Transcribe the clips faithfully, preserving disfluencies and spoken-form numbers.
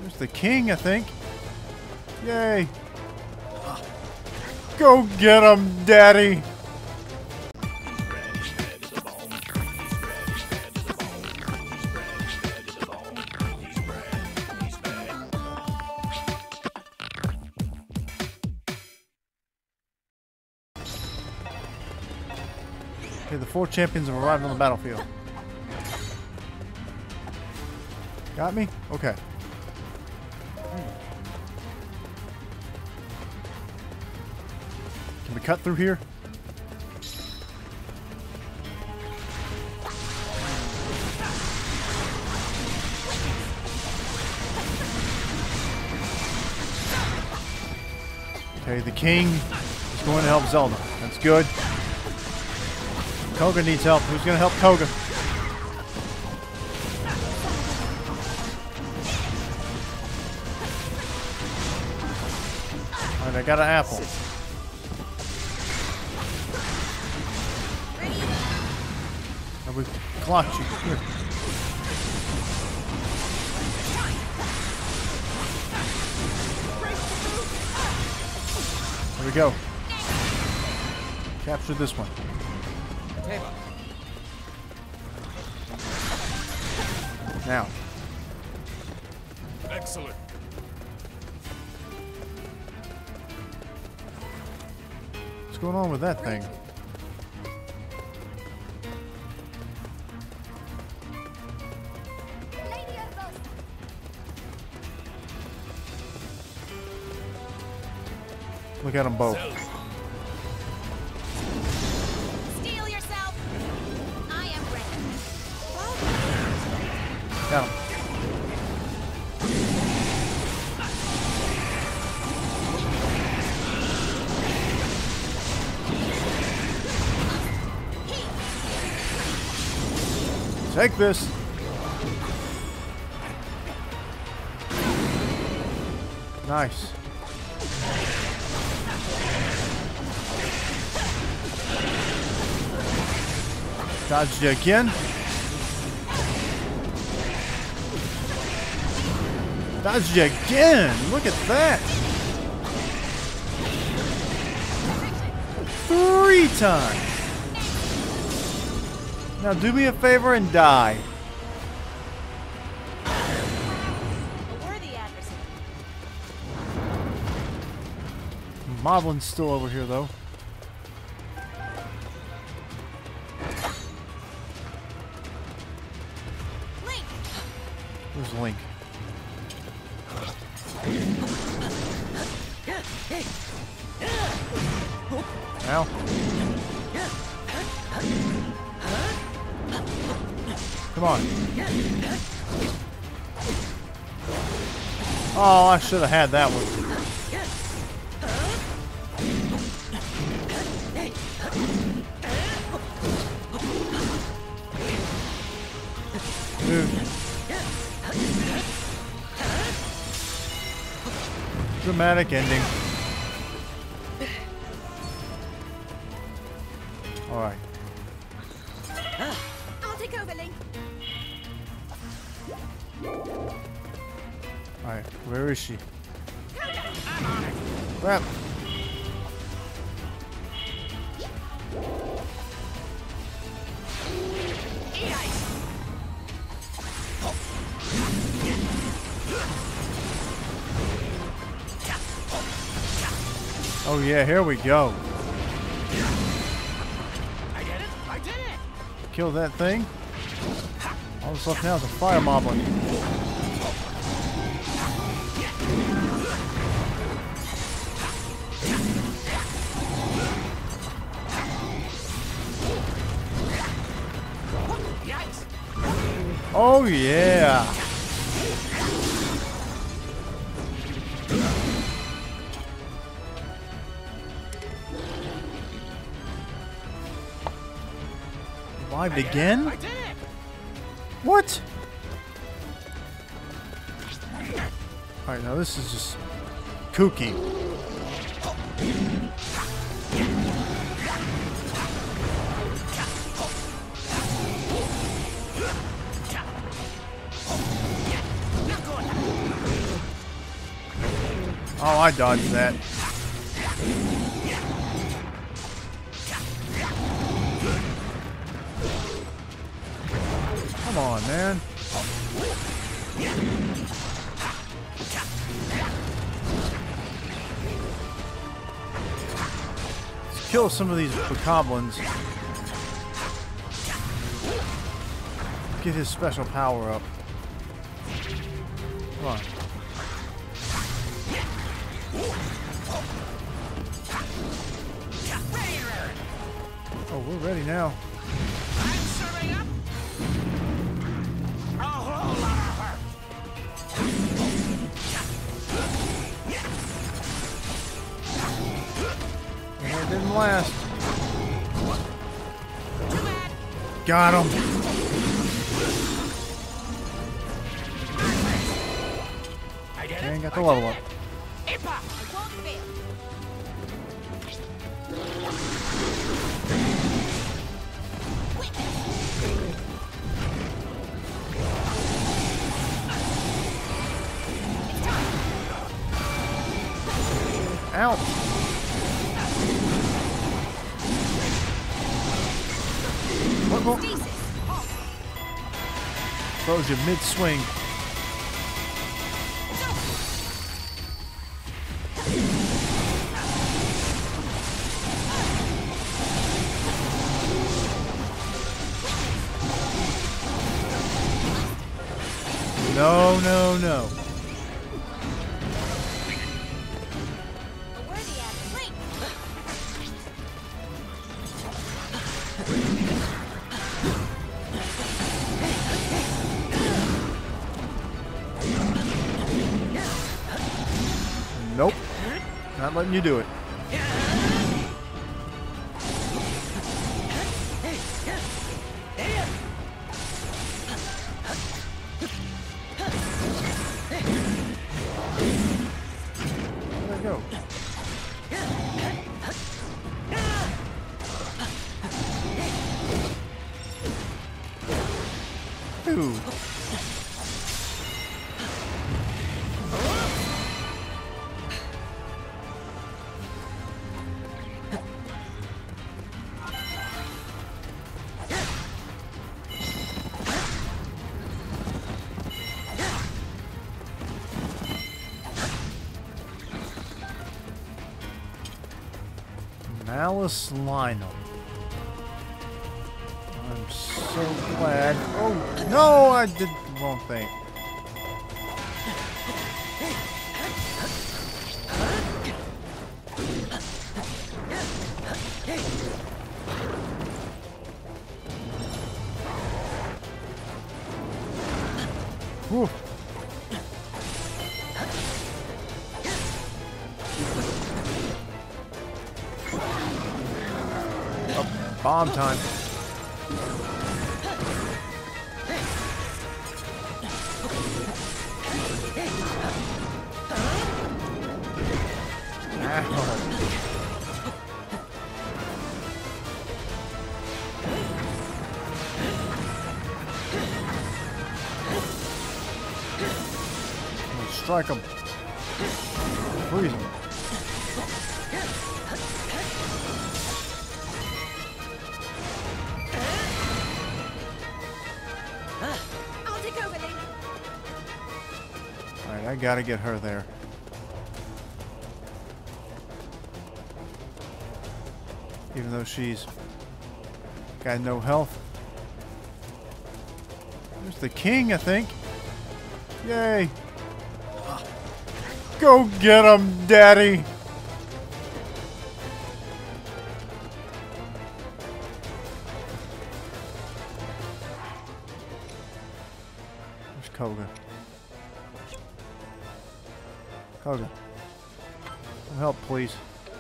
There's the king, I think. Yay. Go get him, Daddy. Okay, the four champions have arrived on the battlefield. Got me? Okay. Can we cut through here? Okay, the king is going to help Zelda. That's good. Koga needs help. Who's going to help Koga? Alright, I got an apple. And we clocked you. Here. There we go. Capture this one. Now. Excellent. What's going on with that thing? Look at them both. Steel yourself. I am ready. Got him. Take this. Nice. Dodged you again. Dodged you again. Look at that. Three times. Now do me a favor and die. A worthy adversary. Moblin's still over here though. Link. Where's Link? Ow. Come on. Oh, I should have had that one. Dude. Dramatic ending. Alright. I'll take over, Link. Alright, where is she? Crap. Oh yeah, here we go. I did it! I did it! Kill that thing. All that's left now is a fire moblin. Oh yeah. Revived again? I did it! What? Alright, now this is just kooky. Oh, I dodged that. Come on, man. Let's kill some of these bokoblins. Get his special power up. Come on. Oh, we're ready now. I'm serving up a whole lot of hurt. And it didn't last. Too bad. Got him. I did it. And got the level up. Ipa. I won't fail. Out. What? What? Stasis. Halt. Throws you mid-swing. No, no, no. A worthy adversary. Link. Nope. Not letting you do it. There you go. Ooh. Malice Lionel. I'm so glad. Oh, no, I did the wrong thing. Whew. Oh, bomb time. Strike him. Freeze him. I'll take over, Link. Alright, I gotta get her there. Even though she's got no health. There's the king, I think. Yay. Go get him, Daddy! Where's Koga? Koga. Some help, please.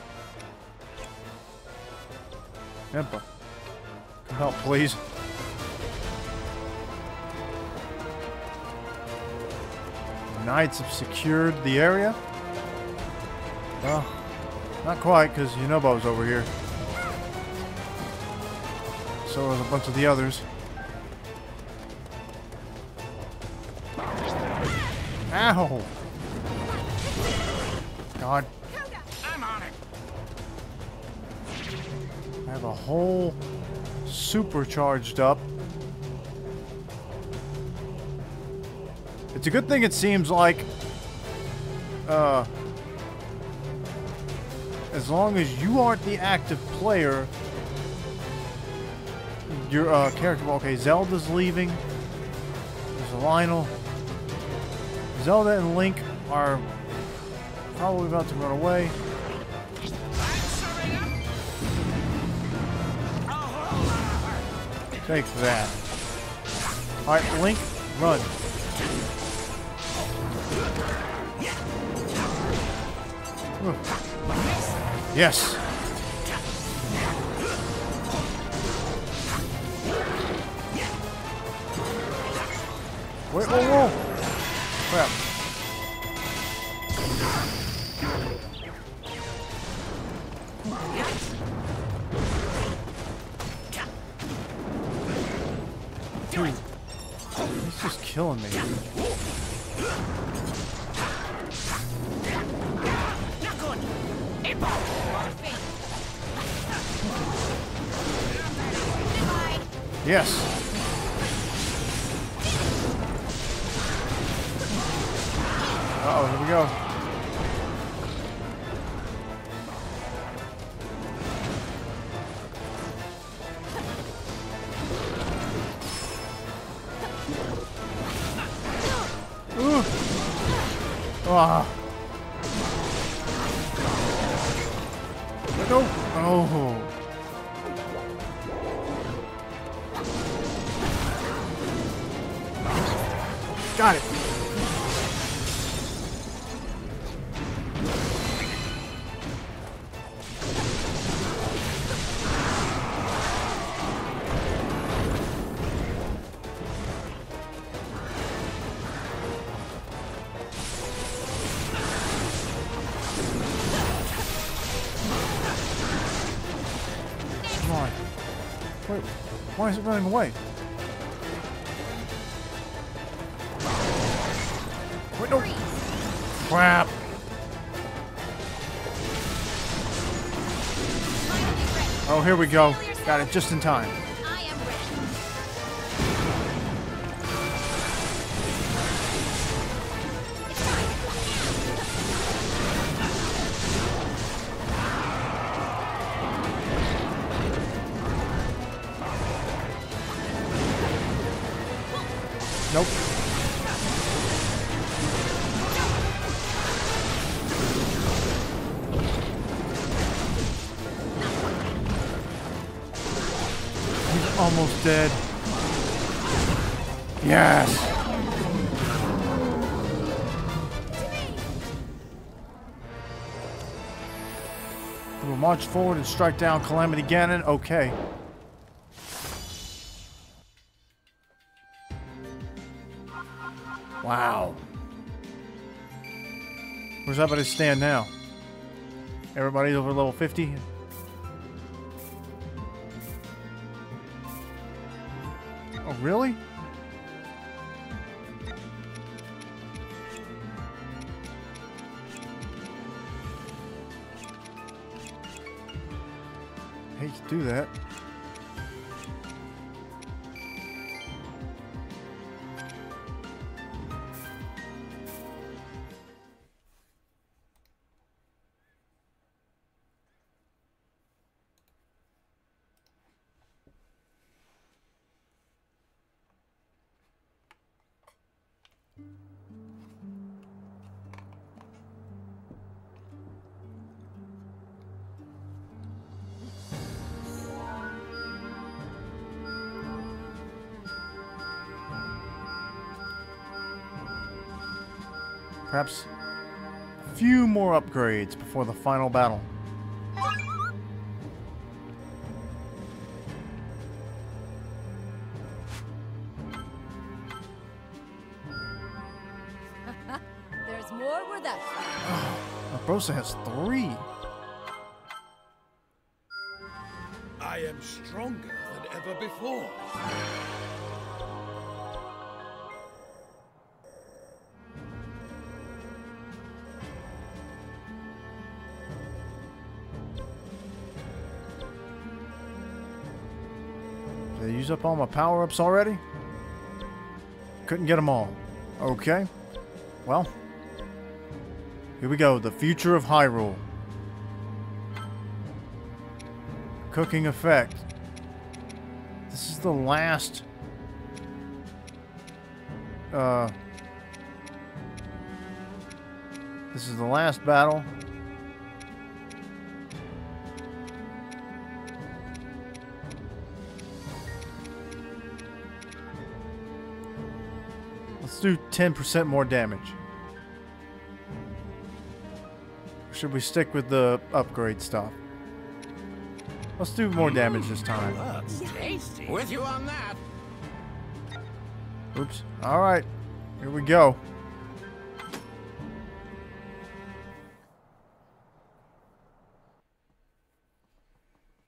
Impa. Some help, please. Knights have secured the area. Well, not quite, because Yunobo's over here. So are a bunch of the others. Ow! God. Koga! I'm on it. I have a whole supercharged up. It's a good thing it seems like uh as long as you aren't the active player, your uh, character. Okay, Zelda's leaving. There's Lionel. Zelda and Link are probably about to run away. I'm serving up a whole lot of hurt. Take that. Alright, Link, run. Ooh. Yes. Wait, whoa, whoa. Crap. Dude, he's just killing me. Not good. Impo. Goodbye! Yes. Uh-oh, here we go. Ooh. Ah. No. Oh. Got it. Come on. Wait, why is it running away? Wait, no. Crap. Oh, here we go. Got it just in time. I am ready. Nope. He's almost dead. Yes. We'll march forward and strike down Calamity Ganon. Okay. Wow. Where's everybody stand now? Everybody's over level fifty? Oh, really? Hate to do that. Perhaps a few more upgrades before the final battle. There's more where that's Brosa has three. I am stronger than ever before. use up all my power-ups already? Couldn't get them all. Okay. Well. Here we go. The future of Hyrule. Cooking effect. This is the last... Uh... This is the last battle. Let's do ten percent more damage. Or should we stick with the upgrade stuff? Let's do more damage this time. That's tasty. With you on that. Oops. Alright. Here we go.